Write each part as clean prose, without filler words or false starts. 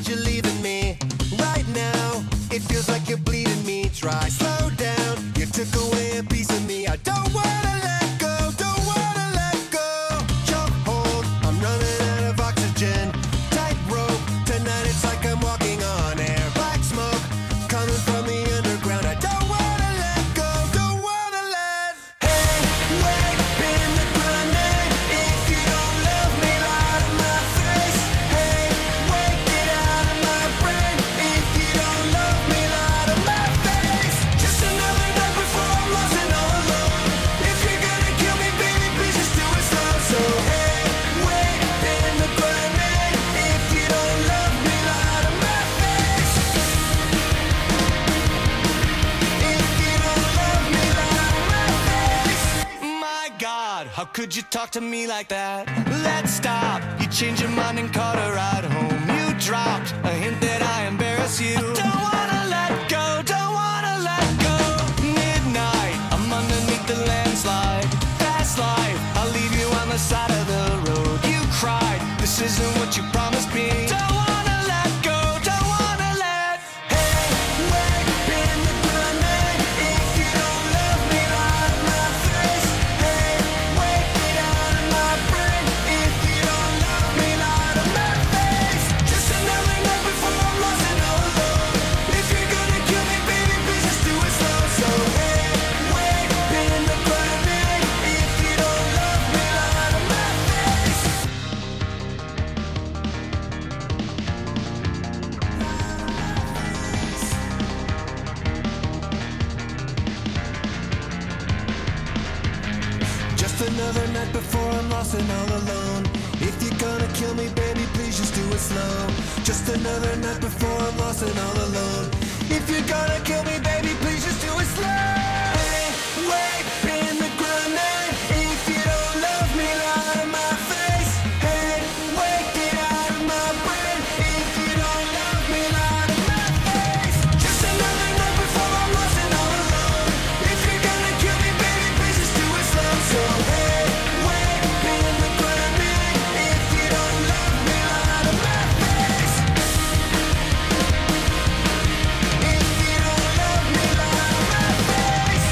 that you're leaving me. Right now, it feels like you're bleeding me dry. Slow down, you took away a piece of me. I don't wanna let go, don't wanna let go. Choke hold, I'm running out of oxygen. Tight rope, tonight it's like I'm walking on air. Black smoke, coming from the underground. I don't wanna let go, don't wanna let. Hey, wait, pin the grenade. If you don't love me, lie to my face. Hey, wait, get out of my brain. If you don't love me, lie to my face. Just another night before I'm lost and all alone. If you're gonna kill me, baby, please just do it slow. So hey, wait, pin the grenade. If you don't love me, lie to my face. If you don't love me, lie to my face. My God, how could you talk to me like that? Let's stop. You changed your mind and caught a ride home. You dropped a hint that I embarrass you. I don't wanna let go, don't wanna let go. Midnight, I'm underneath the landslide. Fast life, I'll leave you on the side of the road. You cried, this isn't what you promised me. Don't wanna let go, don't wanna let. Hey, wait, pin the grenade. If you don't love me, lie to my face. Hey, wait, get out of my brain. If you don't love me, lie to my face. Just another night before I'm lost and all alone. If you're gonna kill me, baby, please just do it slow. So hey, wait, pin the grenade. If you don't love me, lie to my face. Just another night before I'm lost and all alone. If you're gonna kill me, baby, please just do it slow. Just another night before I'm lost and all alone. If you're gonna kill me, baby, please just do it slow. Hey, wait, pin the grenade. If you don't love me, lie to my face. Hey, wait, get out of my brain. If you don't love me, lie to my face. Just another night before I'm lost and all alone. If you're gonna kill me, baby, please just do it slow. So hey, wait, pin the grenade. If you don't love me, lie to my face. If you don't love me, lie to my face.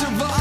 survive.